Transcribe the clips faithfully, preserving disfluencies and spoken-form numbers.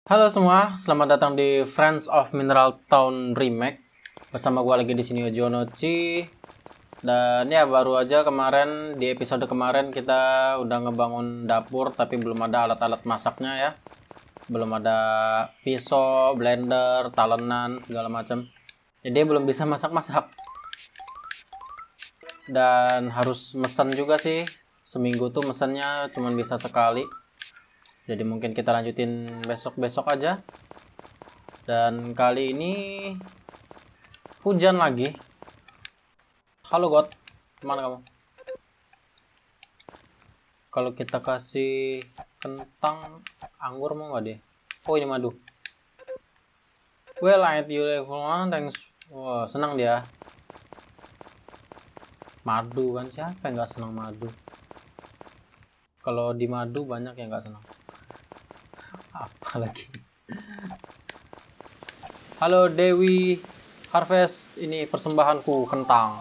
Halo semua, selamat datang di Friends of Mineral Town Remake. Bersama gue lagi di sini Jonochi. Dan ya baru aja kemarin di episode kemarin kita udah ngebangun dapur tapi belum ada alat-alat masaknya ya. Belum ada pisau, blender, talenan segala macam. Jadi belum bisa masak-masak. Dan harus mesen juga sih. Seminggu tuh mesennya cuma bisa sekali. Jadi mungkin kita lanjutin besok-besok aja. Dan kali ini hujan lagi. Halo God, kemana kamu? Kalau kita kasih kentang, anggur mau nggak dia? Oh ini madu. Well, I you thanks. Wah, senang dia. Madu kan, siapa yang nggak senang madu? Kalau di madu banyak yang nggak senang. Apalagi. Halo Dewi Harvest, ini persembahanku kentang.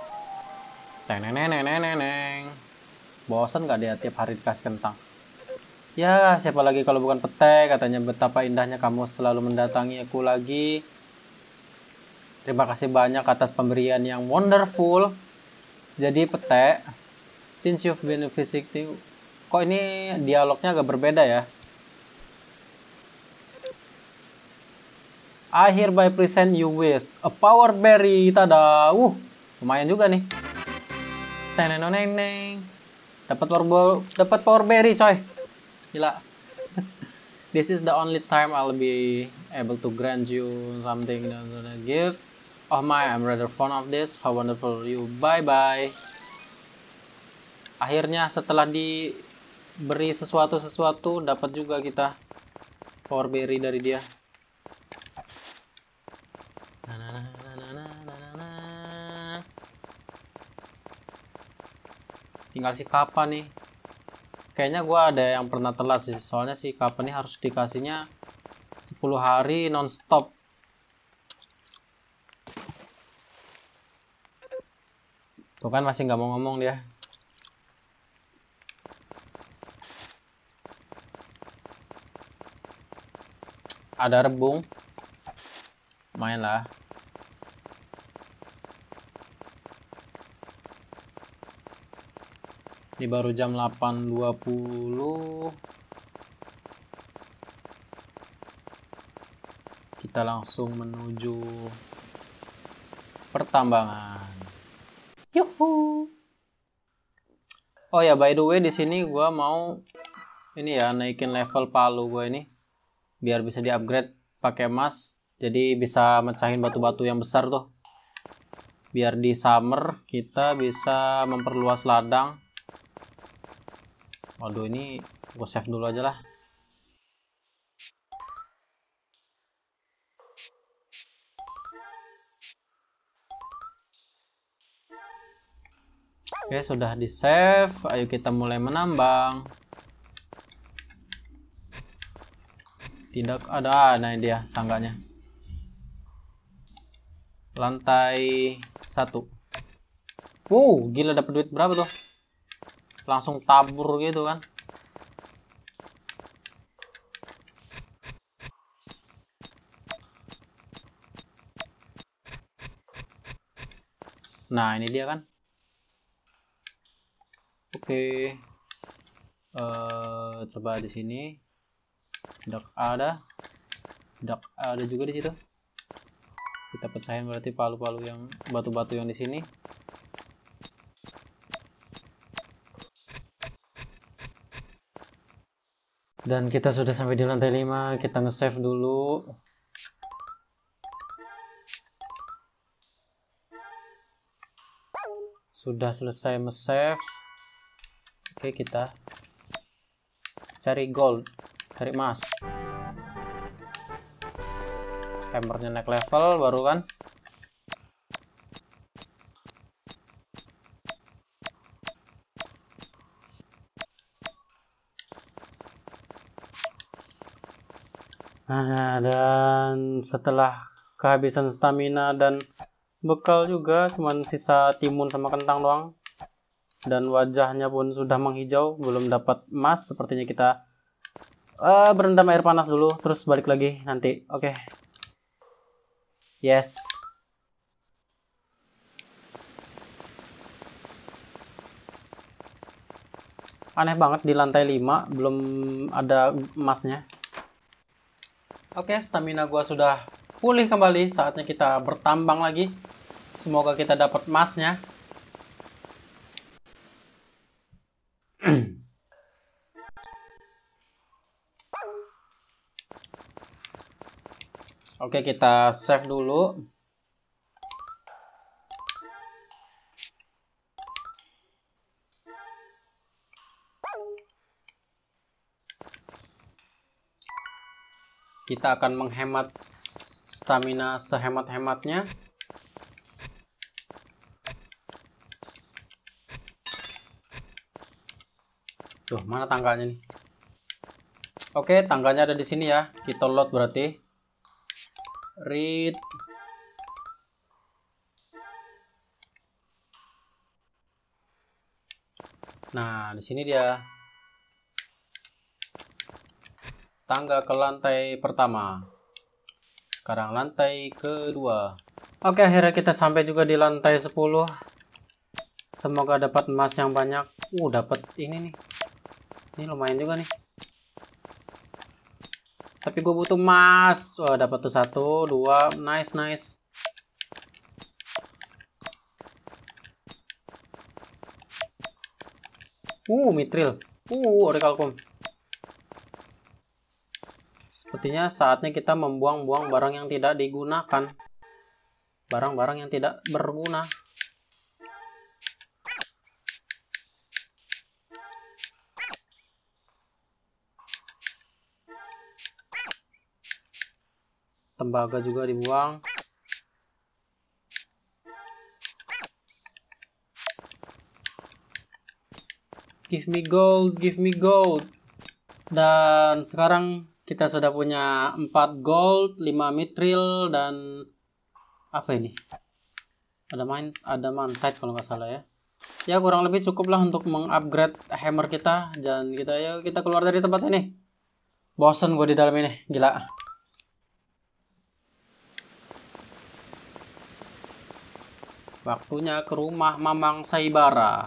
Teneneneneneneng. Bosan gak dia tiap hari dikasih kentang? Ya siapa lagi kalau bukan Pete, katanya betapa indahnya kamu selalu mendatangi aku lagi. Terima kasih banyak atas pemberian yang wonderful. Jadi Pete, since you've been visiting, kok ini dialognya agak berbeda ya? I hereby present you with a power berry. Tada. Uh, lumayan juga nih. Teneneneng. Dapat power dapat power berry, coy. Gila. This is the only time I'll be able to grant you something a gift. Oh my, I'm rather fond of this. How wonderful you. Bye bye. Akhirnya setelah diberi sesuatu-sesuatu dapat juga kita power berry dari dia. Tinggal si Kappa nih. Kayaknya gue ada yang pernah telat sih. Soalnya si Kappa nih harus dikasihnya sepuluh hari nonstop. Tuh kan masih nggak mau ngomong dia. Ada rebung. Main lah. Ini baru jam delapan dua puluh. Kita langsung menuju pertambangan. Yuhu. Oh ya, by the way di sini gua mau ini ya naikin level palu gua ini biar bisa di-upgrade pakai emas. Jadi bisa mecahin batu-batu yang besar tuh. Biar di summer kita bisa memperluas ladang. Waduh, ini gue save dulu aja lah. Oke, sudah di save. Ayo kita mulai menambang. Tidak ada, nah ini dia tangganya. Lantai satu. Wow, gila dapat duit berapa tuh? Langsung tabur gitu kan. Nah ini dia kan. Oke. Uh, coba di sini. Tidak ada. Tidak ada juga di situ. Kita pecahin berarti palu-palu yang batu-batu yang di sini. Dan kita sudah sampai di lantai lima, kita nge-save dulu. Sudah selesai nge-save. Oke, kita cari gold, cari emas. Hammernya naik level baru kan. Nah, dan setelah kehabisan stamina dan bekal juga cuman sisa timun sama kentang doang. Dan wajahnya pun sudah menghijau, belum dapat emas. Sepertinya kita Uh, berendam air panas dulu, terus balik lagi nanti. Oke. Okay. Yes. Aneh banget di lantai lima belum ada emasnya. Oke, okay, stamina gua sudah pulih kembali. Saatnya kita bertambang lagi. Semoga kita dapat emasnya. Oke, kita save dulu. Kita akan menghemat stamina sehemat-hematnya. Tuh, mana tangganya nih? Oke, tangganya ada di sini ya. Kita load berarti. Read. Nah, di sini dia. Tangga ke lantai pertama. Sekarang lantai kedua. Oke, akhirnya kita sampai juga di lantai sepuluh. Semoga dapat emas yang banyak. Uh, dapat ini nih. Ini lumayan juga nih. Tapi gue butuh emas. Wah, dapat tuh satu, dua, nice, nice. Uh, mitril. Uh, orikalkum. Sepertinya saatnya kita membuang-buang barang yang tidak digunakan. Barang-barang yang tidak berguna. Tembaga juga dibuang. Give me gold, give me gold. Dan sekarang kita sudah punya empat gold, lima mitril, dan apa ini? Ada main, ada mantite kalau nggak salah ya. Ya kurang lebih cukup lah untuk mengupgrade hammer kita. Dan kita ya kita keluar dari tempat sini. Bosen gue di dalam ini, gila. Waktunya ke rumah Mamang Saibara.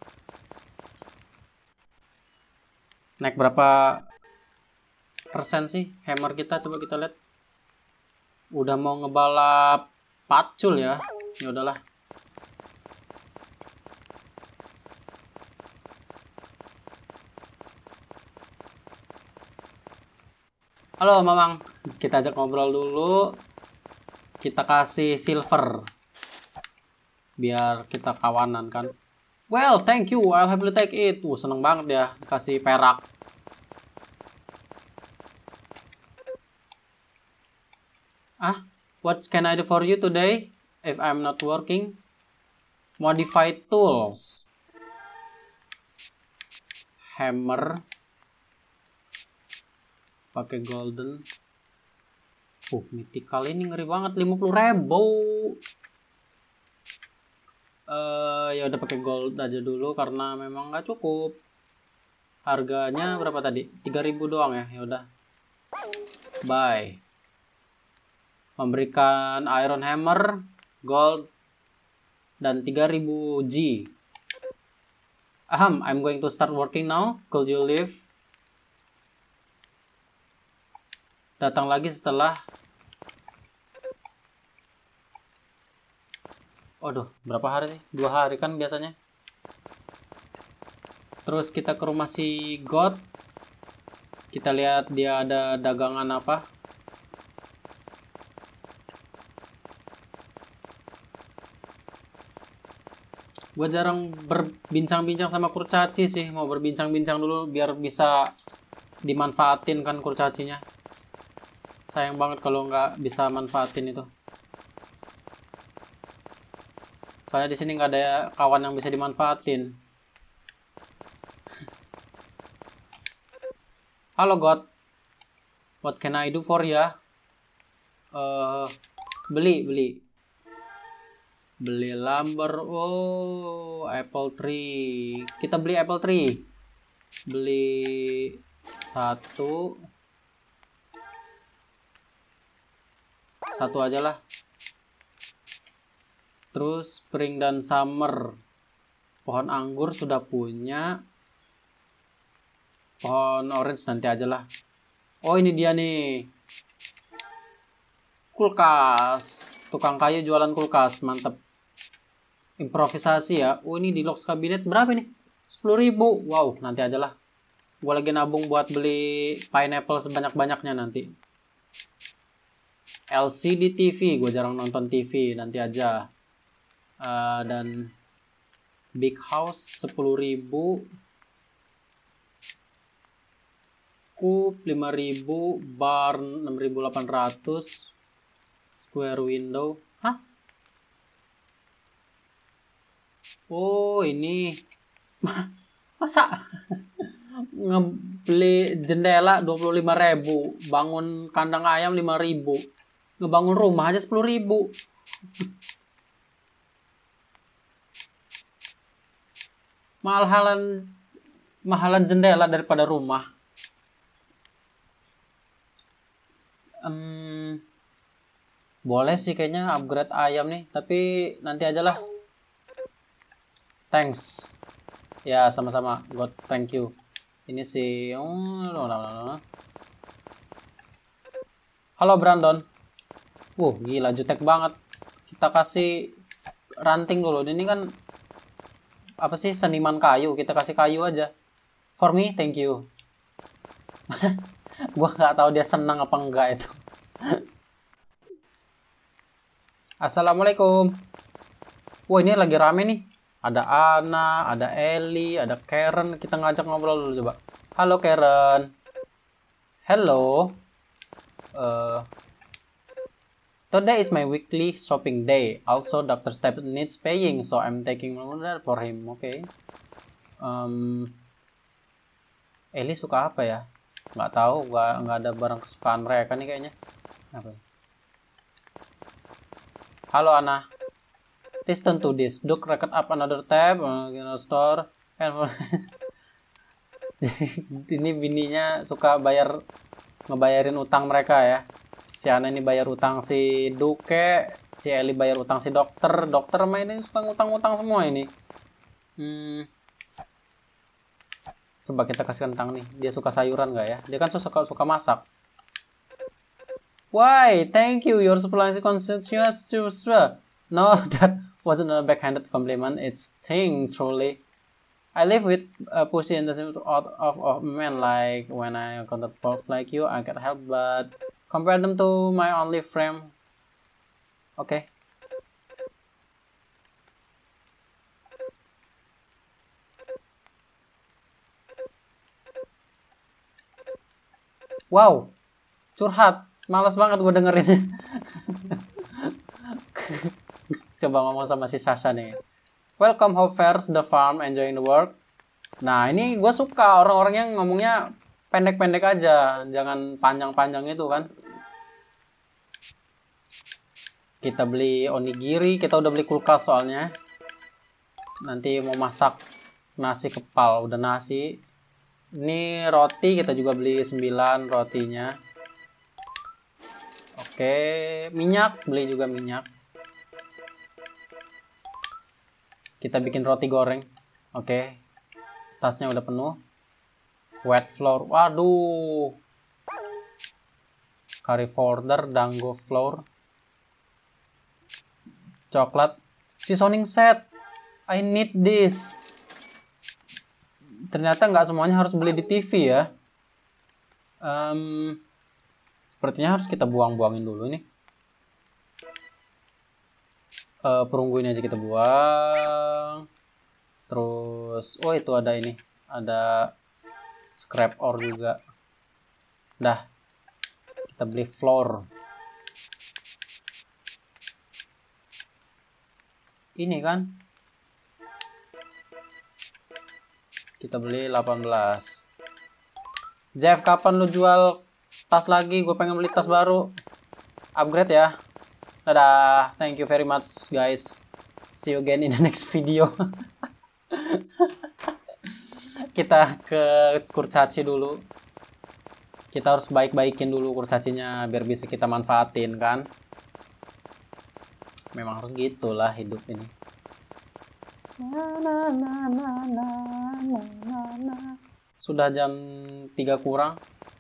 Naik berapa persen sih hammer kita? Coba kita lihat. Udah mau ngebalap pacul ya. Ya udahlah. Halo Mamang, kita ajak ngobrol dulu. Kita kasih silver. Biar kita kawanan kan. Well, thank you. I'll happily take it. Uh, seneng banget ya kasih perak. Ah, what can I do for you today? If I'm not working, modify tools. Hammer. Pakai golden. Uh, mythical ini ngeri banget, lima puluh ribu. Uh, ya udah pakai gold aja dulu karena memang nggak cukup. Harganya berapa tadi? tiga ribu doang ya. Ya udah. Bye. Memberikan iron hammer, gold dan tiga ribu G. Aham, I'm going to start working now. Could you leave? Datang lagi setelah. Waduh, berapa hari sih? Dua hari kan biasanya. Terus kita ke rumah si God. Kita lihat dia ada dagangan apa. Gue jarang berbincang-bincang sama kurcaci sih. Mau berbincang-bincang dulu biar bisa dimanfaatin kan kurcacinya. Sayang banget kalau nggak bisa manfaatin itu. Soalnya di sini nggak ada kawan yang bisa dimanfaatin. Halo God, what can I do for ya? Uh, beli, beli, beli lumber. Oh, apple tree. Kita beli apple tree. Beli Satu. Satu aja lah. Terus spring dan summer. Pohon anggur sudah punya. Pohon orange nanti aja lah. Oh, ini dia nih. Kulkas. Tukang kayu jualan kulkas. Mantep. Improvisasi ya. Oh, ini deluxe kabinet berapa nih? sepuluh ribu. Wow, nanti aja lah. Gue lagi nabung buat beli pineapple sebanyak-banyaknya nanti. L C D T V. Gue jarang nonton T V. Nanti aja. Uh, dan big house sepuluh ribu. Cup lima ribu. Barn enam ribu delapan ratus. Square window. Hah? Oh, ini masa ngebeli jendela dua puluh lima ribu, bangun kandang ayam lima ribu, ngebangun rumah aja sepuluh ribu. Mahalan mahalan jendela daripada rumah. Um, boleh sih kayaknya upgrade ayam nih, tapi nanti aja lah. Thanks. Ya, sama-sama. God, thank you. Ini si... Halo, Brandon. Wuh, gila, jutek banget. Kita kasih ranting dulu. Ini kan... Apa sih? Seniman kayu. Kita kasih kayu aja. For me, thank you. Gua nggak tahu dia senang apa enggak itu. Assalamualaikum. Wah, ini lagi rame nih. Ada Ana, ada Ellie, ada Karen. Kita ngajak ngobrol dulu coba. Halo Karen. Hello. Uh, today is my weekly shopping day. Also, doctor Step needs paying, so I'm taking order for him. Oke. Okay. Um, Ellie suka apa ya? Nggak tahu. Nggak nggak ada barang kesukaan mereka nih kayaknya. Apa? Halo Ana. Listen to this. Duke record up another tab. Uh, store. And ini bininya suka bayar ngebayarin utang mereka ya. Si Ana ini bayar utang si Duke, si Eli bayar utang si dokter. Dokter main ini suka ngutang-ngutang semua ini. Hmm. Coba kita kasih kentang nih. Dia suka sayuran nggak ya? Dia kan suka suka masak. Why? Thank you. Your supply is conscious. No, that wasn't a backhanded compliment. It's thing truly. I live with a pussy and the same out of, of men. Like when I encounter folks like you, I can't help but compare them to my only friend. Okay. Wow, curhat. Males banget gue dengerinnya. Coba ngomong sama si Sasha nih. Welcome, how fares the farm, enjoying the work. Nah, ini gue suka orang-orang yang ngomongnya pendek-pendek aja. Jangan panjang-panjang itu kan. Kita beli onigiri. Kita udah beli kulkas soalnya. Nanti mau masak nasi kepal. Udah nasi. Ini roti. Kita juga beli sembilan rotinya. Oke. Minyak. Beli juga minyak. Kita bikin roti goreng. Oke. Tasnya udah penuh. Wet flour. Waduh. Curry powder, dango flour. Coklat. Seasoning set. I need this. Ternyata nggak semuanya harus beli di T V ya. Um, sepertinya harus kita buang-buangin dulu nih. Uh, perunggu ini aja kita buang. Terus, oh itu ada ini, ada scrap ore juga. Dah, kita beli flour. Ini kan, kita beli delapan belas. Jeff, kapan lu jual tas lagi? Gue pengen beli tas baru. Upgrade ya. Dadah, thank you very much guys. See you again in the next video. Kita ke kurcaci dulu. kita harus baik-baikin dulu kurcacinya biar bisa kita manfaatin kan. Memang harus gitulah hidup ini. Sudah jam tiga kurang.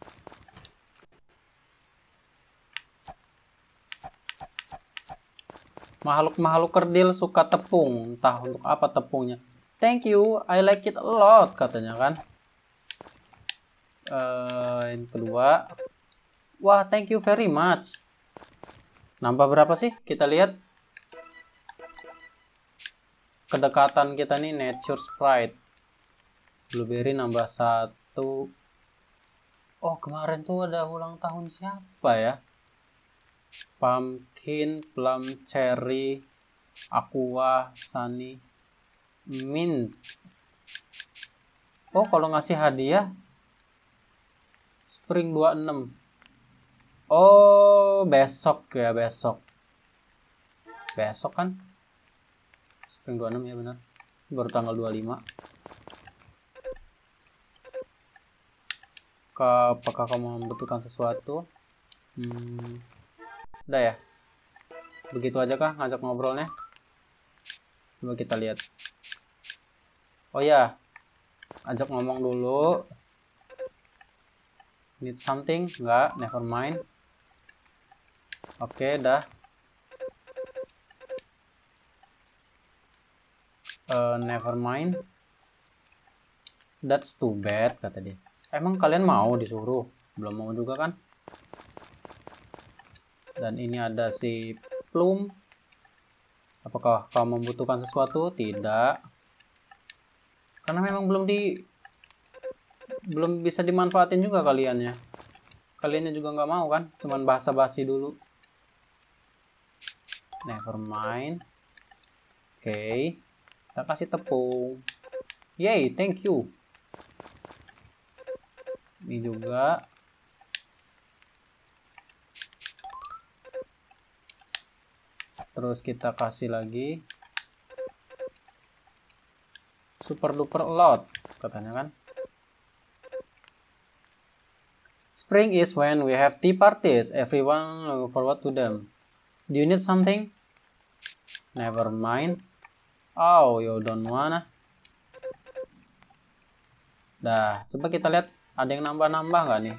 Makhluk-makhluk kerdil suka tepung. Entah untuk apa tepungnya. Thank you, I like it a lot, katanya kan. Uh, yang kedua, wah thank you very much. Nambah berapa sih? Kita lihat kedekatan kita nih, nature sprite. Blueberry nambah satu. Oh kemarin tuh ada ulang tahun siapa ya? Pumpkin, plum, cherry, aqua, sunny, mint. Oh kalau ngasih hadiah Spring dua puluh enam. Oh, besok ya, besok. Besok kan? Spring dua puluh enam ya benar. Baru tanggal dua puluh lima. Apakah kamu membutuhkan sesuatu? Hmm. Udah ya? Begitu aja kah ngajak ngobrolnya? Coba kita lihat. Oh ya, ajak ngomong dulu. Need something? Enggak, never mind. Oke, dah. Uh, never mind. That's too bad, kata dia. Emang kalian mau disuruh? Belum mau juga kan? Dan ini ada si Plum. Apakah kamu membutuhkan sesuatu? Tidak. Karena memang belum di... belum bisa dimanfaatin juga kaliannya. Kaliannya juga nggak mau kan? Cuman basa-basi dulu. Never mind. Oke. Okay. Kita kasih tepung. Yay, thank you. Ini juga. Terus kita kasih lagi. Super duper a lot. Katanya kan. Spring is when we have tea parties. Everyone look forward to them. Do you need something? Never mind. Oh, you don't wanna. Dah, coba kita lihat ada yang nambah-nambah nggak nih?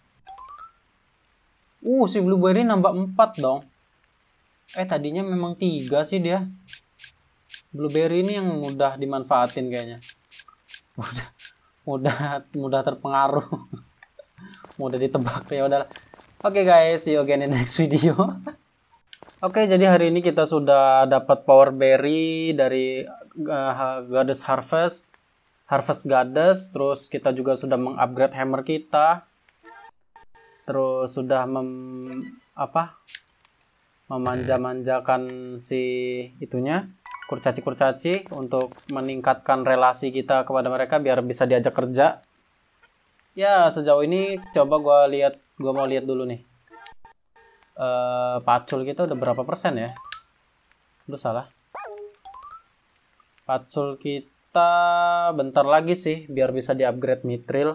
Uh, si Blueberry nambah empat dong. Eh, tadinya memang tiga sih dia. Blueberry ini yang mudah dimanfaatin kayaknya. Mudah, mudah, mudah terpengaruh. Mudah ditebak ya udah. Oke okay guys, see you again in next video. Oke, okay, jadi hari ini kita sudah dapat power berry dari uh, Goddess Harvest, Harvest Goddess. Terus kita juga sudah mengupgrade hammer kita. Terus sudah mem apa? Memanja-manjakan si itunya, kurcaci-kurcaci untuk meningkatkan relasi kita kepada mereka biar bisa diajak kerja. Ya, sejauh ini coba gua lihat, gua mau lihat dulu nih. Uh, pacul kita udah berapa persen ya? Udah salah. Pacul kita bentar lagi sih biar bisa di-upgrade mithril.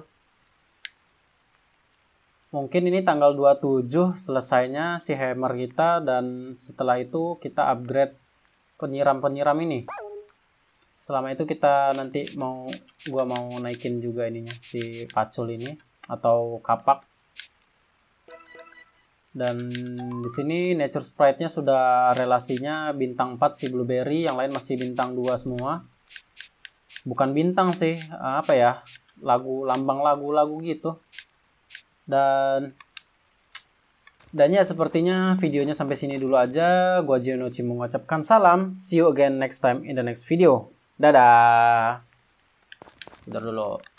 Mungkin ini tanggal dua puluh tujuh selesainya si hammer kita dan setelah itu kita upgrade penyiram-penyiram ini. Selama itu kita nanti mau gua mau naikin juga ininya si pacul ini atau kapak. Dan di sini nature sprite-nya sudah relasinya bintang empat si Blueberry, yang lain masih bintang dua semua. Bukan bintang sih, apa ya? Lagu lambang lagu-lagu gitu. Dan dan ya sepertinya videonya sampai sini dulu aja. Gua Gionochi mengucapkan salam. See you again next time in the next video. Dadah. Bentar dulu.